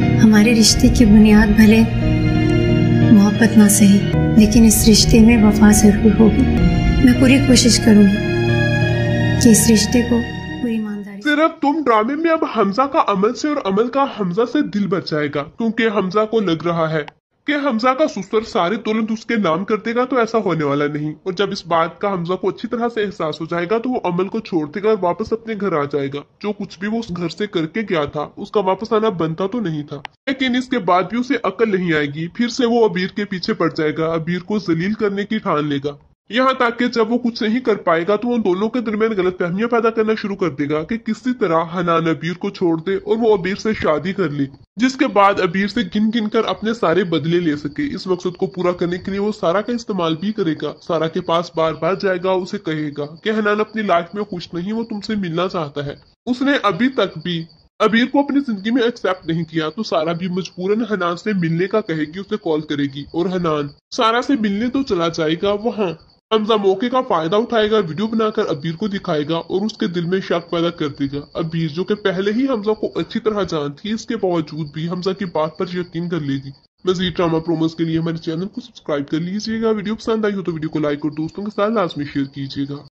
ہمارے رشتے کی بنیاد بھلے محبت نہ سہی، لیکن اس رشتے میں وفا ضرور ہوگی۔ میں پوری کوشش کروں گی کہ اس رشتے کو پوری ایمانداری صرف تم ڈرامے میں اب حمزہ کا عمل سے اور عمل کا حمزہ سے دل بچ جائے گا، کیونکہ حمزہ کو لگ رہا ہے کہ حمزہ کا سسر سارے تولند اس کے نام کر دے گا، تو ایسا ہونے والا نہیں۔ اور جب اس بات کا حمزہ کو اچھی طرح سے احساس ہو جائے گا تو وہ عمل کو چھوڑ دے گا اور واپس اپنے گھر آ جائے گا۔ جو کچھ بھی وہ اس گھر سے کر کے گیا تھا اس کا واپس آنا بنتا تو نہیں تھا، لیکن اس کے بعد بھی اسے عقل نہیں آئے گی۔ پھر سے وہ ابیر کے پیچھے پڑ جائے گا، ابیر کو ذلیل کرنے کی ٹھان لے گا، یہاں تک کہ جب وہ کچھ نہیں کر پائے گا تو ان دونوں کے درمیان غلط فہمیاں پیدا کرنا شروع کر دے گا کہ کسی طرح حنان ابیر کو چھوڑ دے اور وہ ابیر سے شادی کر لے، جس کے بعد ابیر سے گن گن کر اپنے سارے بدلے لے سکے۔ اس مقصد کو پورا کرنے کے لیے وہ سارا کا استعمال بھی کرے گا۔ سارا کے پاس بار بار جائے گا، اسے کہے گا کہ حنان اپنی لائف میں خوش نہیں، وہ تم سے ملنا چاہتا ہے۔ اس نے ابھی تک بھی ابیر کو اپنی زندگی میں ایکسپٹ نہیں کیا، تو سارا بھی مجبوراً حنان سے ملنے کا کہے گی، اسے کال کرے گی اور حنان سارا سے ملنے تو چلا جائے گا۔ وہاں حمزہ موقع کا فائدہ اٹھائے گا، ویڈیو بنا کر ابیر کو دکھائے گا اور اس کے دل میں شک پیدا کر دے گا۔ ابیر جو کہ پہلے ہی حمزہ کو اچھی طرح جانتی ہے، اس کے باوجود بھی حمزہ کی بات پر یقین کر لے گی۔ مزید ڈرامہ پروموز کے لیے ہمارے چینل کو سبسکرائب کر لیجیے گا۔ ویڈیو پسند آئی ہو تو ویڈیو کو لائک اور دوستوں کے ساتھ لازمی شیئر کیجیے گا۔